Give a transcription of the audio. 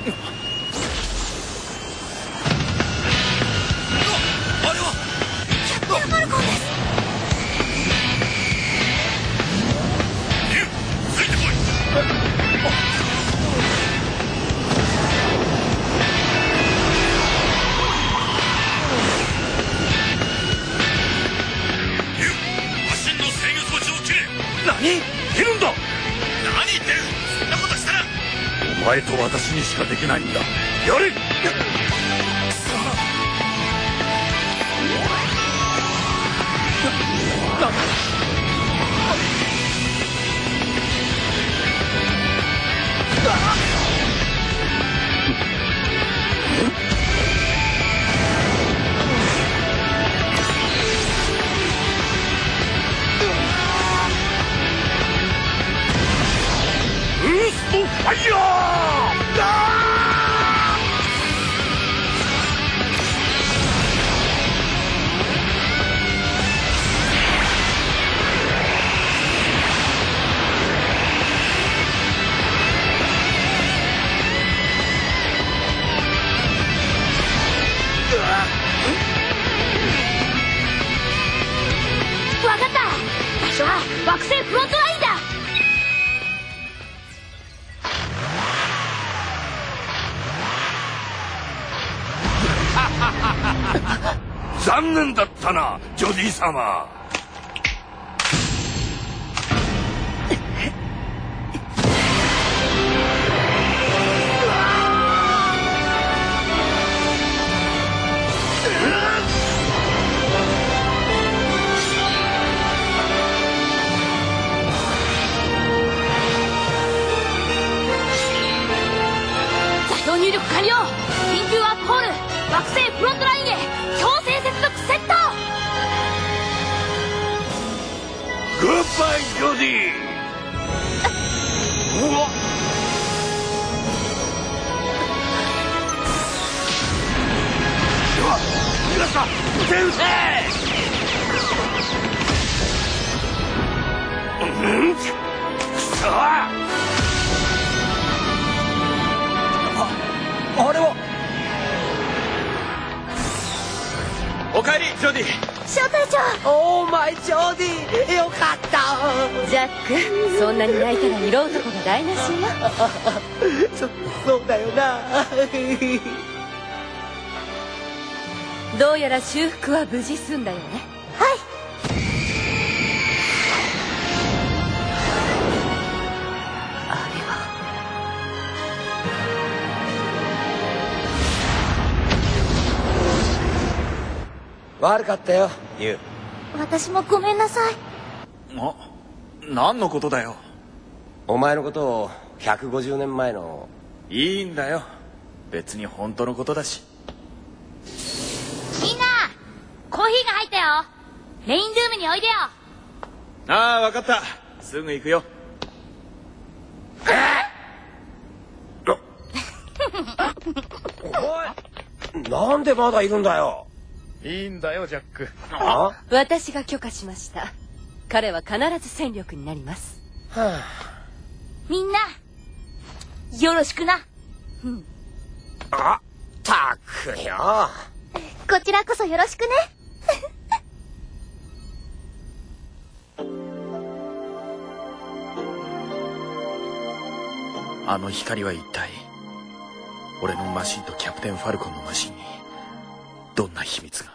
お前と私にしかできないんだ。やれ。ファイヤー！ わかった。場所は惑星フロントラインだ。 残念だったな、ジョディ様。 座標入力完了。緊急ワープホール惑星フロントラインへ強制接続セット。 グッバイジョディ。うわっ。では逃がした撃て撃て。くそ。あれは。おかえりジョディ。 小隊長。 オーマイジョディ、よかった。 ジャック、そんなに泣いたら色男が台無しよ。 そうだよな。 どうやら修復は無事済んだよね。 はい。 あれは悪かったよ、ユウ。 私もごめんなさい。 何のことだよ。 お前のことを150年前の。 いいんだよ、別に本当のことだし。 みんなコーヒーが入ったよ。メインルームにおいでよ。 ああ、分かった、すぐ行くよ。 おい、なんでまだいるんだよ。 いいんだよジャック。 私が許可しました。彼は必ず戦力になります。 はあ、 みんなよろしくな。 あったくよ。 こちらこそよろしくね。 あの光は一体俺のマシンとキャプテンファルコンのマシンにどんな秘密が。